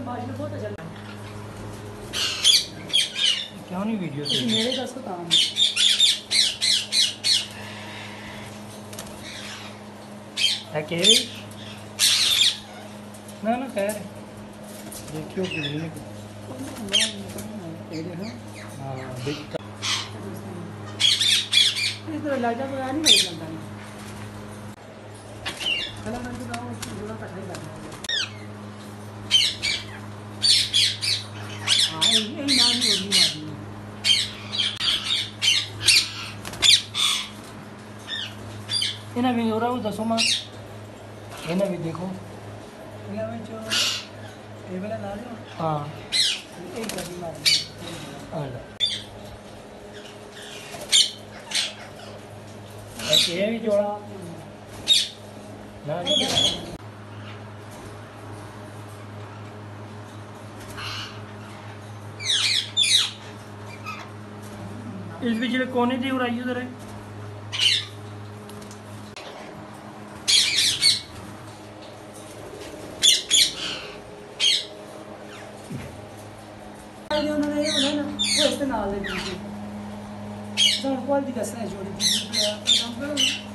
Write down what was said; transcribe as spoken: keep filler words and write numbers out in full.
बहुत अच्छा क्यों नहीं वीडियो से मेरे दस को काम है कह रही ना ना कह रहे देखियो कितनी हाँ देख इस तरह लाइटा को नहीं लग जाता है चलो मैं तो गाँव उसको जुड़ा तक नहीं लगता हाँ यही नाम ही होगी मारी इन्हें भी हो रहा हूँ दसों माँ इन्हें भी देखो इन्हें में जो टेबल है ना हाँ एक गली मारी ये भी जोड़ा ना इस पिछले कोने थी और आई उधर है उन्होंने ये बोला ना वो इस्तेमाल है क्वालिटी का सह जोड़ी